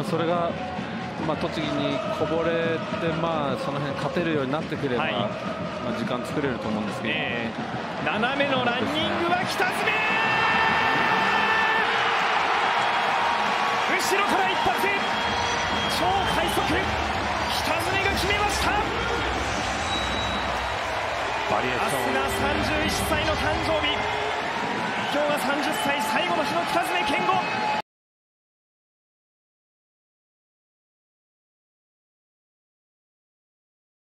それが、栃木にこぼれて、その辺勝てるようになってくれば、時間作れると思うんですけど、 斜めのランニングは北爪、後ろから一発、超快速、北爪が決めました。 バリエーション、 明日が31歳の誕生日、今日が30歳最後の日の北爪健吾。